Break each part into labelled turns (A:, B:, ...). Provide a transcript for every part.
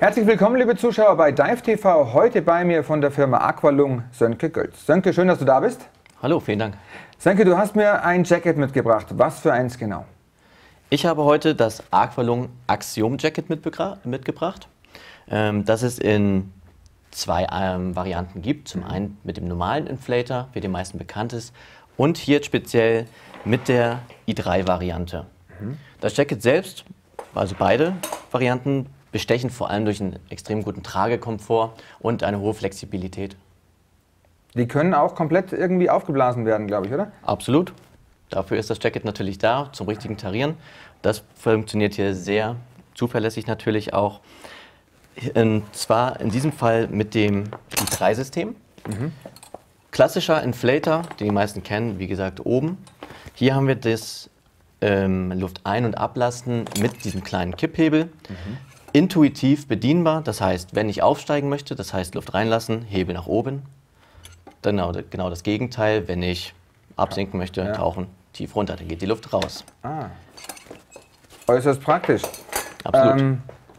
A: Herzlich willkommen, liebe Zuschauer, bei Dive TV. Heute bei mir von der Firma Aqualung Sönke Gölz. Sönke, schön, dass du da bist.
B: Hallo, vielen Dank.
A: Sönke, du hast mir ein Jacket mitgebracht. Was für eins genau?
B: Ich habe heute das Aqualung Axiom Jacket mitgebracht, das es in zwei Varianten gibt. Zum einen mit dem normalen Inflator, wie den meisten bekannt ist, und hier speziell mit der i3-Variante. Das Jacket selbst, also beide Varianten, bestechen vor allem durch einen extrem guten Tragekomfort und eine hohe Flexibilität.
A: Die können auch komplett irgendwie aufgeblasen werden, glaube ich, oder?
B: Absolut. Dafür ist das Jacket natürlich da, zum richtigen Tarieren. Das funktioniert hier sehr zuverlässig natürlich auch. Und zwar in diesem Fall mit dem i3-System. Klassischer Inflator, den die meisten kennen, wie gesagt oben. Hier haben wir das Luft ein- und ablassen mit diesem kleinen Kipphebel. Intuitiv bedienbar, das heißt, wenn ich aufsteigen möchte, das heißt Luft reinlassen, Hebel nach oben. Genau das Gegenteil, wenn ich absinken möchte, tauchen, tief runter, dann geht die Luft raus.
A: Äußerst praktisch.
B: Absolut.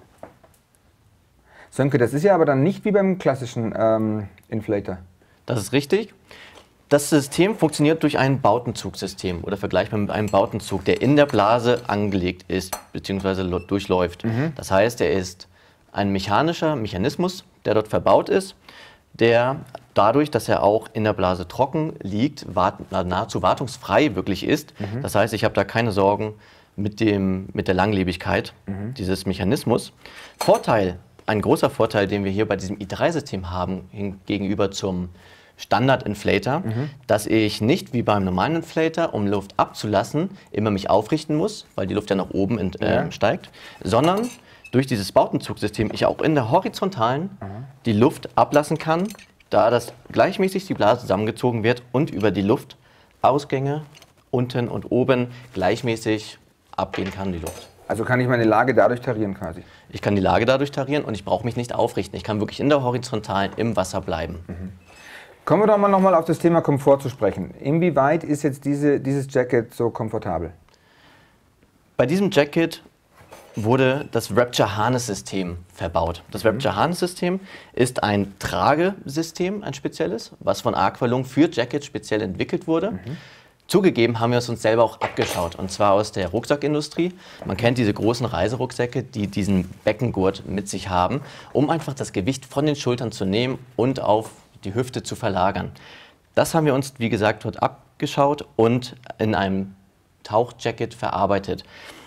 A: Sönke, das ist ja aber dann nicht wie beim klassischen Inflator.
B: Das ist richtig. Das System funktioniert durch ein Bautenzugsystem oder vergleichbar mit einem Bautenzug, der in der Blase angelegt ist bzw. durchläuft. Das heißt, er ist ein mechanischer Mechanismus, der dort verbaut ist, der dadurch, dass er auch in der Blase trocken liegt, nahezu wartungsfrei wirklich ist. Das heißt, ich habe da keine Sorgen mit der Langlebigkeit dieses Mechanismus. Ein großer Vorteil, den wir hier bei diesem i3-System haben, gegenüber zum Standard-Inflator, dass ich nicht wie beim normalen Inflator, um Luft abzulassen, immer mich aufrichten muss, weil die Luft ja nach oben steigt, sondern durch dieses Bautenzugsystem ich auch in der horizontalen die Luft ablassen kann, da das gleichmäßig die Blase zusammengezogen wird und über die Luftausgänge unten und oben gleichmäßig abgehen kann, die Luft.
A: Also kann ich meine Lage dadurch tarieren quasi?
B: Ich kann die Lage dadurch tarieren und ich brauche mich nicht aufrichten. Ich kann wirklich in der horizontalen im Wasser bleiben.
A: Kommen wir doch mal nochmal auf das Thema Komfort zu sprechen. Inwieweit ist jetzt dieses Jacket so komfortabel?
B: Bei diesem Jacket wurde das Rapture Harness System verbaut. Das Rapture Harness System ist ein Tragesystem, ein spezielles, was von Aqualung für Jackets speziell entwickelt wurde. Zugegeben haben wir es uns selber auch abgeschaut, und zwar aus der Rucksackindustrie. Man kennt diese großen Reiserucksäcke, die diesen Beckengurt mit sich haben, um einfach das Gewicht von den Schultern zu nehmen und auf die Hüfte zu verlagern. Das haben wir uns, wie gesagt, dort abgeschaut und in einem Tauchjacket verarbeitet.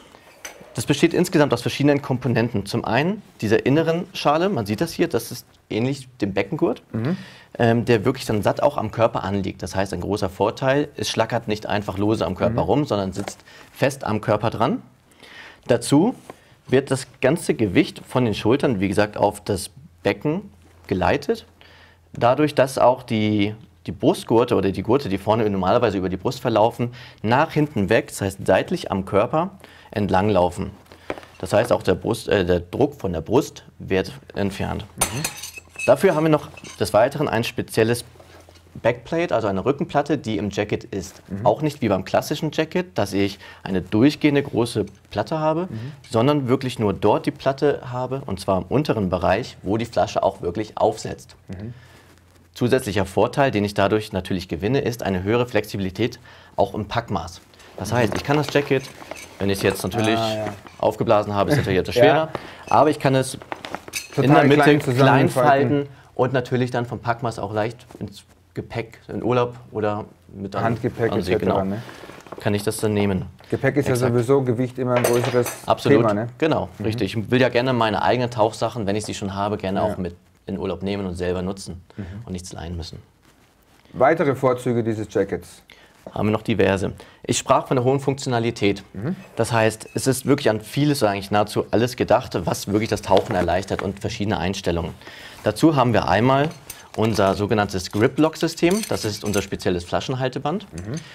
B: Das besteht insgesamt aus verschiedenen Komponenten. Zum einen dieser inneren Schale, man sieht das hier, das ist ähnlich dem Beckengurt, der wirklich dann satt auch am Körper anliegt. Das heißt, ein großer Vorteil, es schlackert nicht einfach lose am Körper rum, sondern sitzt fest am Körper dran. Dazu wird das ganze Gewicht von den Schultern, wie gesagt, auf das Becken geleitet. Dadurch, dass auch die Brustgurte oder die Gurte, die vorne normalerweise über die Brust verlaufen, nach hinten weg, das heißt seitlich am Körper entlang laufen. Das heißt, auch der Druck von der Brust wird entfernt. Dafür haben wir noch des Weiteren ein spezielles Backplate, also eine Rückenplatte, die im Jacket ist. Auch nicht wie beim klassischen Jacket, dass ich eine durchgehende große Platte habe, sondern wirklich nur dort die Platte habe, und zwar im unteren Bereich, wo die Flasche auch wirklich aufsetzt. Zusätzlicher Vorteil, den ich dadurch natürlich gewinne, ist eine höhere Flexibilität auch im Packmaß. Das heißt, ich kann das Jacket, wenn ich es jetzt natürlich aufgeblasen habe, ist natürlich etwas schwerer, aber ich kann es in der Mitte klein falten und natürlich dann vom Packmaß auch leicht ins Gepäck, in Urlaub oder mit
A: Handgepäck
B: etc. Genau, kann ich das dann nehmen.
A: Gepäck ist ja sowieso Gewicht immer ein größeres Thema, ne?
B: Genau, richtig. Ich will ja gerne meine eigenen Tauchsachen, wenn ich sie schon habe, gerne auch mit in Urlaub nehmen und selber nutzen und nichts leihen müssen.
A: Weitere Vorzüge dieses Jackets?
B: Haben wir noch diverse. Ich sprach von der hohen Funktionalität. Das heißt, es ist wirklich an vieles, eigentlich nahezu alles gedacht, was wirklich das Tauchen erleichtert und verschiedene Einstellungen. Dazu haben wir einmal unser sogenanntes Grip-Lock-System. Das ist unser spezielles Flaschenhalteband,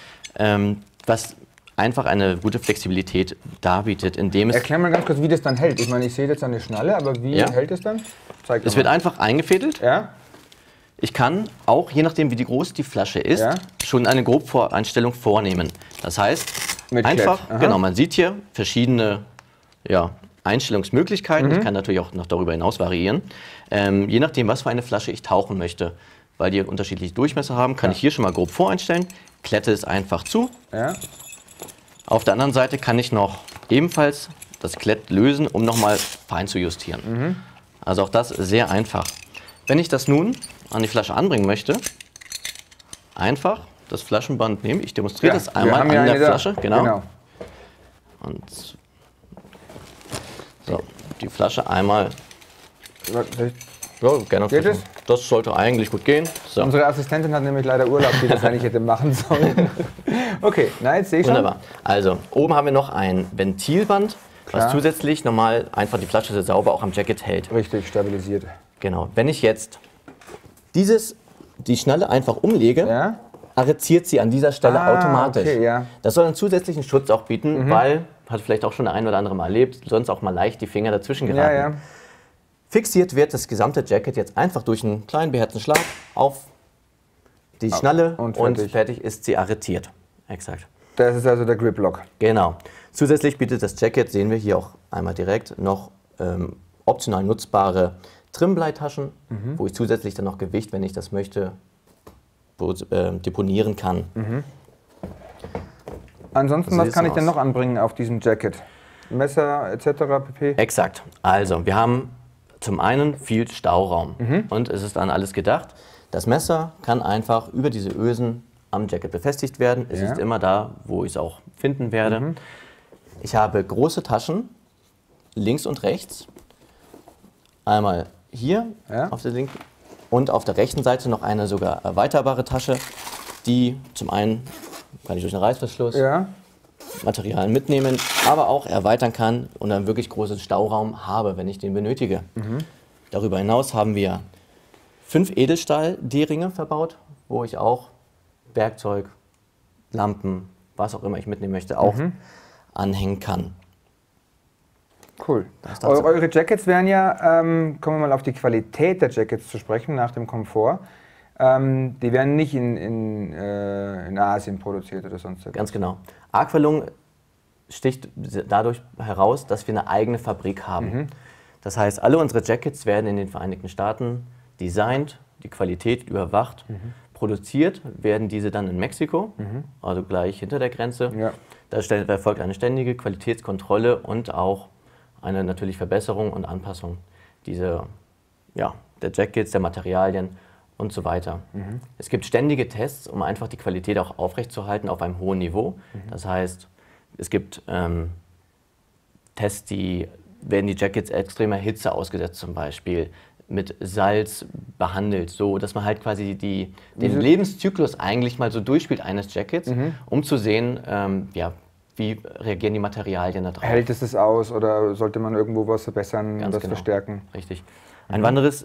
B: was einfach eine gute Flexibilität darbietet, indem es...
A: Erklär mal ganz kurz, wie das dann hält. Ich meine, ich sehe jetzt eine Schnalle, aber wie hält es dann? Zeig
B: es wird einfach eingefädelt. Ich kann auch, je nachdem wie groß die Flasche ist, schon eine Grobvoreinstellung vornehmen. Das heißt, einfach, genau, man sieht hier verschiedene Einstellungsmöglichkeiten. Ich kann natürlich auch noch darüber hinaus variieren. Je nachdem, was für eine Flasche ich tauchen möchte, weil die unterschiedliche Durchmesser haben, kann ich hier schon mal grob voreinstellen. Klette es einfach zu.
A: Ja.
B: Auf der anderen Seite kann ich noch ebenfalls das Klett lösen, um nochmal fein zu justieren. Also auch das sehr einfach. Wenn ich das nun an die Flasche anbringen möchte, einfach das Flaschenband nehmen. Ich demonstriere das einmal an der Flasche. Genau. Und so, die Flasche einmal. Ja, gerne.
A: Geht es?
B: Das sollte eigentlich gut gehen. So.
A: Unsere Assistentin hat nämlich leider Urlaub, die das eigentlich hätte machen sollen. Okay, na, jetzt sehe ich schon.
B: Wunderbar. Also, oben haben wir noch ein Ventilband, was zusätzlich nochmal einfach die Flasche sehr sauber auch am Jacket hält.
A: Richtig, stabilisiert.
B: Genau. Wenn ich jetzt die Schnalle einfach umlege, arretiert sie an dieser Stelle automatisch.
A: Okay, ja.
B: Das soll einen zusätzlichen Schutz auch bieten, weil, hat vielleicht auch schon der ein oder andere mal erlebt, sonst auch mal leicht die Finger dazwischen geraten.
A: Ja.
B: Fixiert wird das gesamte Jacket jetzt einfach durch einen kleinen beherzten Schlag auf die Schnalle und fertig ist sie arretiert. Exakt.
A: Das ist also der Grip Lock.
B: Genau. Zusätzlich bietet das Jacket, sehen wir hier auch einmal direkt, noch optional nutzbare Trimbleitaschen, wo ich zusätzlich dann noch Gewicht, wenn ich das möchte, deponieren kann.
A: Ansonsten, was kann ich denn noch anbringen auf diesem Jacket? Messer etc. pp?
B: Exakt. Also, wir haben zum einen viel Stauraum und es ist an alles gedacht. Das Messer kann einfach über diese Ösen am Jacket befestigt werden. Es ist immer da, wo ich es auch finden werde. Ich habe große Taschen, links und rechts. Einmal hier auf der linken und auf der rechten Seite noch eine sogar erweiterbare Tasche, die zum einen, kann ich durch einen Reißverschluss Material mitnehmen, aber auch erweitern kann und dann wirklich großen Stauraum habe, wenn ich den benötige. Darüber hinaus haben wir 5 Edelstahl-D-Ringe verbaut, wo ich auch Werkzeug, Lampen, was auch immer ich mitnehmen möchte, auch anhängen kann.
A: Cool. Eure Jackets wären ja, kommen wir mal auf die Qualität der Jackets zu sprechen, nach dem Komfort. Die werden nicht in Asien produziert oder sonst irgendwas.
B: Ganz genau. Aqualung sticht dadurch heraus, dass wir eine eigene Fabrik haben. Das heißt, alle unsere Jackets werden in den Vereinigten Staaten designt, die Qualität überwacht, produziert, werden diese dann in Mexiko, also gleich hinter der Grenze. Da erfolgt eine ständige Qualitätskontrolle und auch eine natürlich Verbesserung und Anpassung der Jackets, der Materialien und so weiter. Es gibt ständige Tests, um einfach die Qualität auch aufrechtzuerhalten auf einem hohen Niveau. Das heißt, es gibt Tests, werden die Jackets extremer Hitze ausgesetzt, zum Beispiel mit Salz behandelt, so dass man halt quasi den Lebenszyklus eigentlich mal so durchspielt eines Jackets, um zu sehen, wie reagieren die Materialien da drauf.
A: Hält es das aus oder sollte man irgendwo was verbessern und das verstärken?
B: Richtig. Ein anderes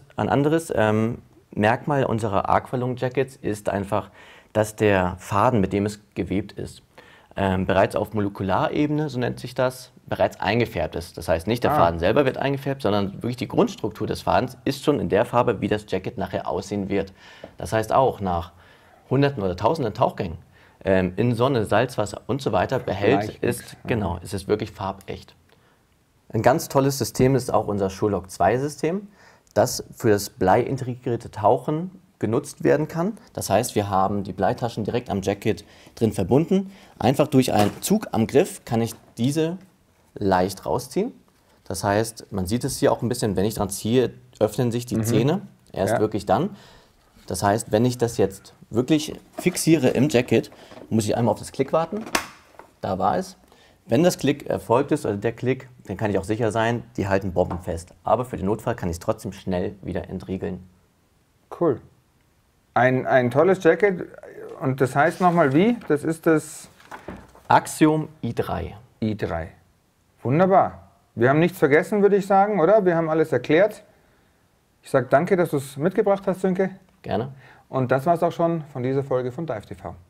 B: Merkmal unserer Aqualung-Jackets ist einfach, dass der Faden, mit dem es gewebt ist, bereits auf Molekularebene, so nennt sich das, bereits eingefärbt ist. Das heißt, nicht der Faden selber wird eingefärbt, sondern wirklich die Grundstruktur des Fadens ist schon in der Farbe, wie das Jacket nachher aussehen wird. Das heißt auch nach Hunderten oder Tausenden Tauchgängen in Sonne, Salzwasser und so weiter behält, es ist wirklich farbecht. Ein ganz tolles System ist auch unser Surelog 2 System, das für das bleiintegrierte Tauchen genutzt werden kann. Das heißt, wir haben die Bleitaschen direkt am Jacket drin verbunden. Einfach durch einen Zug am Griff kann ich diese leicht rausziehen. Das heißt, man sieht es hier auch ein bisschen, wenn ich dran ziehe, öffnen sich die Zähne erst wirklich dann. Das heißt, wenn ich das jetzt wirklich fixiere im Jacket, muss ich einmal auf das Klick warten. Da war es. Wenn das Klick erfolgt ist, also der Klick, dann kann ich auch sicher sein, die halten bombenfest. Aber für den Notfall kann ich es trotzdem schnell wieder entriegeln.
A: Cool. Ein tolles Jacket. Und das heißt nochmal wie? Das ist das
B: Axiom i3.
A: i3. Wunderbar. Wir haben nichts vergessen, würde ich sagen, oder? Wir haben alles erklärt. Ich sage danke, dass du es mitgebracht hast, Sönke.
B: Gerne.
A: Und das war es auch schon von dieser Folge von Dive TV.